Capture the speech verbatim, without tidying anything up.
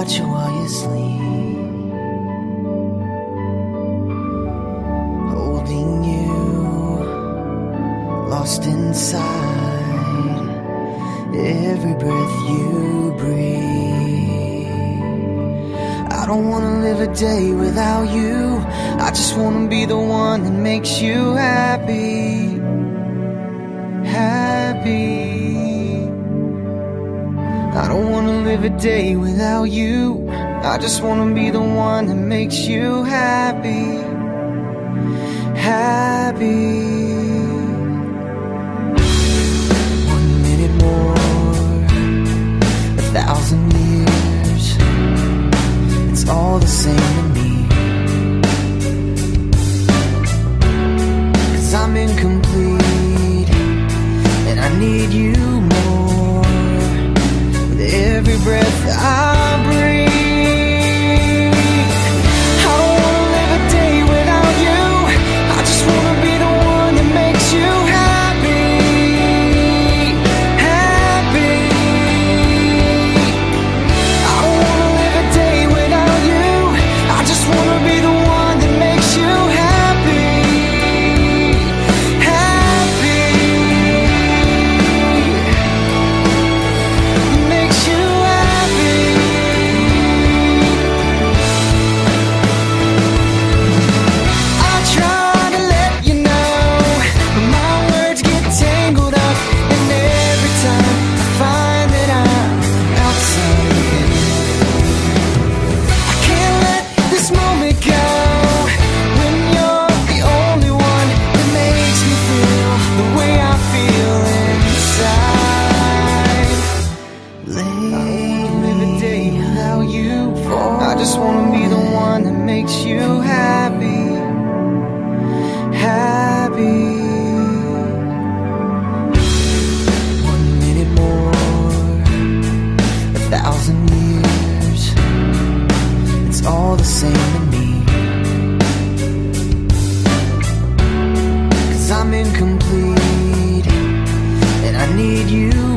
watch you while you sleep, holding you, lost inside every breath you breathe. I don't wanna live a day without you. I just wanna be the one that makes you happy, happy. I don't wanna live a day without you. I just wanna be the one that makes you happy, happy. One minute more, a thousand years, it's all the same to me. 'Cause I'm incomplete, and I need you more with every breath I breathe. I don't wanna live a day without you. I just wanna be the one that makes you happy, happy. I don't wanna live a day without you. I just wanna be the one that makes you happy, happy. Makes you happy. I try to let you know, but my words get tangled up, and every time I find that I'm outside, I can't let this moment go. When you're the only one that makes me feel the way I feel inside. Late, live a day without you. I just wanna be the one that makes you happy, happy. One minute more, a thousand years, it's all the same to me. 'Cause I'm incomplete, and I need you